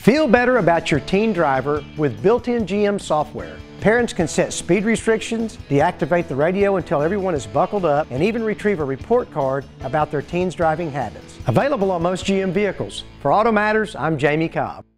Feel better about your teen driver with built-in GM software. Parents can set speed restrictions, deactivate the radio until everyone is buckled up, and even retrieve a report card about their teen's driving habits. Available on most GM vehicles. For Auto Matters, I'm Jamie Cobb.